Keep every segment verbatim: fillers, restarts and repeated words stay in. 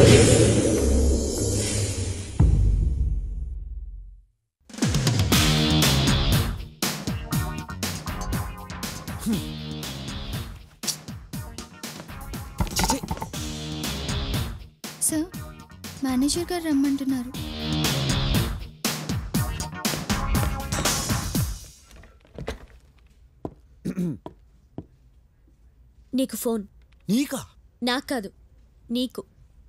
Sir manager గారు రమ్మంటున్నారు. నీకు ఫోన్. నీకా? నాకు కాదు, నీకు.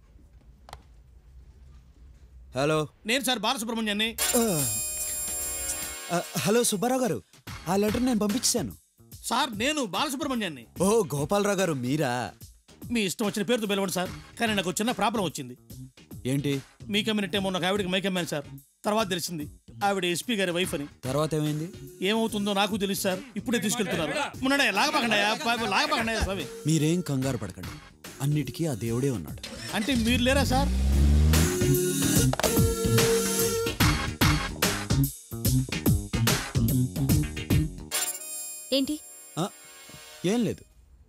హలో, నేను సార్ బాలసుబ్రహ్మణ్యాన్ని. హలో సుబ్బారావు గారు, ఆ లెటర్ నేను పంపించాను సార్. నేను బాలసుబ్రహ్మణ్యాన్ని. ఓ గోపాలరావు గారు మీరా? మీ ఇష్టం వచ్చిన పేరుతో పిలవండి సార్, కానీ నాకు చిన్న ప్రాబ్లం వచ్చింది. ఏంటి? మీ కమ్యూనిటీ మొన్న ఒక ఆవిడకి మైకమ్మాను సార్. తర్వాత తెలిసింది ఆవిడ ఎస్పీ గారి వైఫ్ అని. తర్వాత ఏమైంది? ఏమవుతుందో నాకు తెలుసు సార్. ఇప్పుడే తీసుకెళ్తున్నారు. మీరేం కంగారు పడకండి, అన్నిటికీ ఆ దేవుడే ఉన్నాడు. అంటే మీరు లేరా సార్? ఏంటి? ఏం లేదు.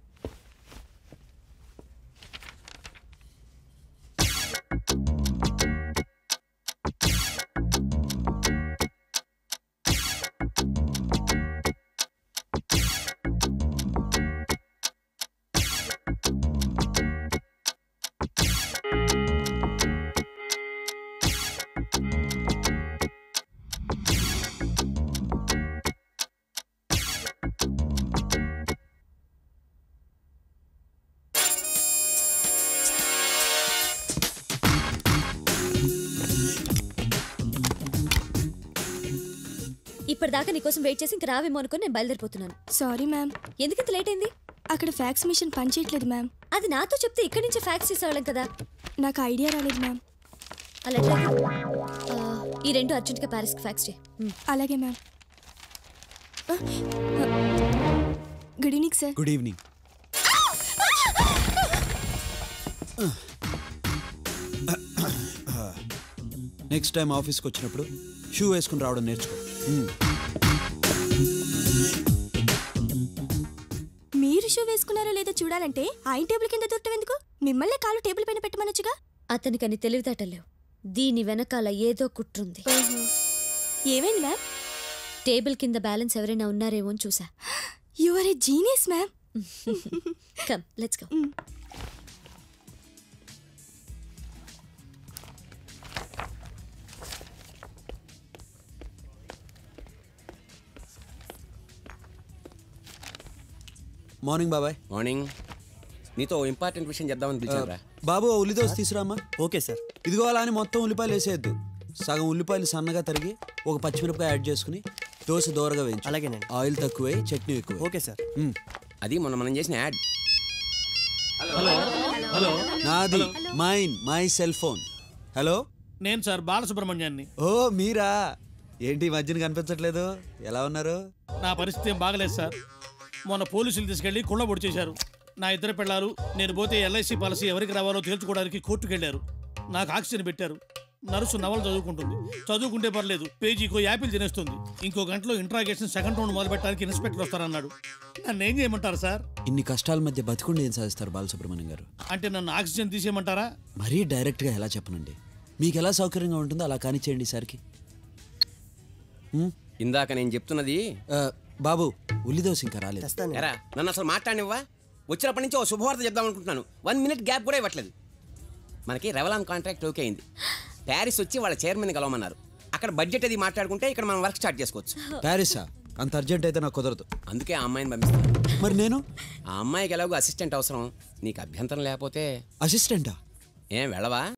ఇప్పటిదాకా నీకోసం వెయిట్ చేసి ఇంక రావేమో అనుకుని నేను బయలుదేరిపోతున్నాను. Sorry ma'am. ఎందుకంత లేట్ అయింది? అక్కడ ఫ్యాక్స్ మిషన్ పనిచేయట్లేదు మ్యామ్. అది నాతో చెప్తే ఇక్కడి నుంచి ఫ్యాక్స్ చేసేవాళ్ళం కదా. నాకు ఐడియా రాలేదు మ్యామ్. అలా ఈ రెండు అర్జెంట్గా ప్యారిస్కి ఫ్యాక్స్ చేయి. అలాగే ma'am. Good evening sir. Good evening. Next time ఆఫీస్కి వచ్చినప్పుడు షూ వేసుకుని రావడం నేర్చుకో. మీరు షూ వేసుకున్నారో లేదో చూడాలంటే ఆయన టేబుల్ కింద దొరకటం ఎందుకు? మిమ్మల్ని కాలు టేబుల్ పైన పెట్టమనొచ్చుగా. అతనికని తెలివితేటలేవు. దీని వెనకాల ఏదో కుట్రుంది. ఏమైంది మ్యామ్? టేబుల్ కింద బ్యాలెన్స్ ఎవరైనా ఉన్నారేమో అని చూసా. You are a genius ma'am. Come let's go. Morning బాబాయ్. మార్నింగ్. నీతో ఇంపార్టెంట్ విషయం చెప్దామని పిలిచారా? బాబు ఉల్లి దోశ తీసుకురామ్మా. Okay sir. ఇదిగో అలా అని మొత్తం ఉల్లిపాయలు వేసేయద్దు. సగం ఉల్లిపాయలు సన్నగా తరిగి ఒక పచ్చిమిరపకాయ యాడ్ చేసుకుని దోశ దోరగా వేయించు. అలాగేనండి. ఆయిల్ తక్కువే, చట్నీ ఎక్కువ. Okay sir. అది మొన్న మనం చేసిన యాడ్. హలో హలో నాది mine my cell phone. Hello, నేను సార్ బాలసుబ్రహ్మణ్యాన్ని. ఓ మీరా? ఏంటి మధ్యన కనిపించట్లేదు? ఎలా ఉన్నారు? నా పరిస్థితి ఏం బాగలేదు సార్. మొన్న పోలీసులు తీసుకెళ్లి కుళ్ళ పొడి చేశారు. నా ఇద్దరు పిల్లలు నేను పోతే ఎల్ఐసి పాలసీ ఎవరికి రావాలో తేల్చుకోవడానికి కోర్టుకు వెళ్ళారు. నాకు ఆక్సిజన్ పెట్టారు. నర్సు నవలు చదువుకుంటుంది. చదువుకుంటే పర్లేదు, పేజీకో యాపిల్ తినేస్తుంది. ఇంకో గంటలో ఇంట్రాగేషన్ సెకండ్ రౌండ్ మొదలు పెట్టడానికి ఇన్స్పెక్టర్ వస్తారన్నాడు. నన్ను ఏం చేయమంటారు సార్? ఇన్ని కష్టాల మధ్య బతికుండి ఏం సాధిస్తారు బాలసుబ్రహ్మణ్యం గారు? అంటే నన్ను ఆక్సిజన్ తీసేయమంటారా? మరీ డైరెక్ట్గా ఎలా చెప్పనండి. మీకు ఎలా సౌకర్యంగా ఉంటుందో అలా కానిచ్చేయండి సార్కి. ఇందాక నేను చెప్తున్నది బాబు ఉల్లి దోశ ఇంకా రాలేదు. ఎరా నన్ను అసలు మాట్లాడినివ్వా? వచ్చినప్పటి నుంచి ఓ శుభవార్త చెప్దాం అనుకుంటున్నాను. వన్ మినిట్ గ్యాప్ కూడా ఇవ్వట్లేదు. మనకి రెవలాన్ కాంట్రాక్ట్ ఓకే అయింది. ప్యారిస్ వచ్చి వాళ్ళ చైర్మన్ కలవమన్నారు. అక్కడ బడ్జెట్ అది మాట్లాడుకుంటే ఇక్కడ మనం వర్క్ స్టార్ట్ చేసుకోవచ్చు. ప్యారిసా? అంత అర్జెంట్ అయితే నాకు కుదరదు. అందుకే ఆ అమ్మాయిని పంపిస్తాను. మరి నేను? ఆ అమ్మాయికి ఎలాగో అసిస్టెంట్ అవసరం. నీకు అభ్యంతరం లేకపోతే. అసిస్టెంటా? ఏం వెళ్ళవా?